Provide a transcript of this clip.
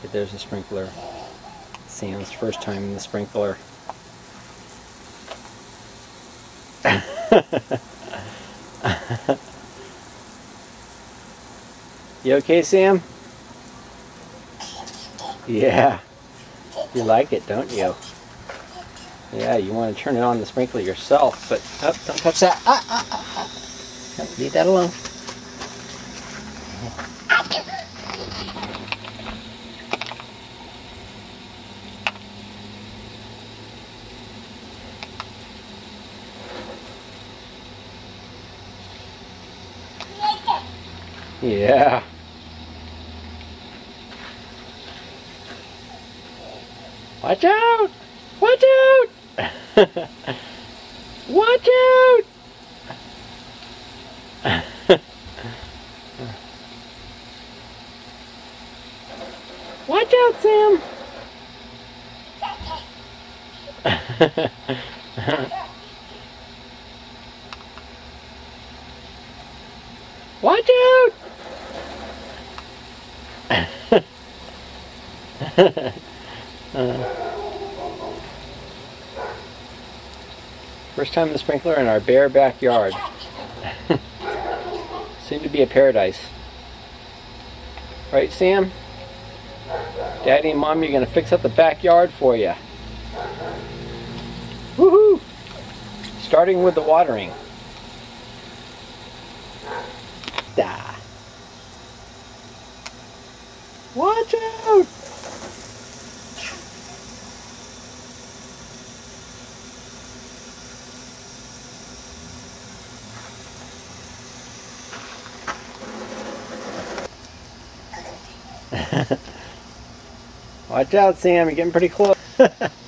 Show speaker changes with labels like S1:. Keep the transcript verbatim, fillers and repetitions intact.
S1: Okay, there's a sprinkler. Sam's first time in the sprinkler. You okay, Sam? Yeah. You like it, don't you? Yeah, you want to turn it on the sprinkler yourself, but oh, don't touch that. Ah, ah, ah, ah. No, leave that alone. Yeah. Watch out! Watch out! Watch out! Watch out, Sam! Watch out! uh, first time in the sprinkler in our bare backyard. Soon to be a paradise. Right, Sam? Daddy and Mommy are going to fix up the backyard for you. Woohoo! Starting with the watering. Da. Watch out! Watch out, Sam, you're getting pretty close.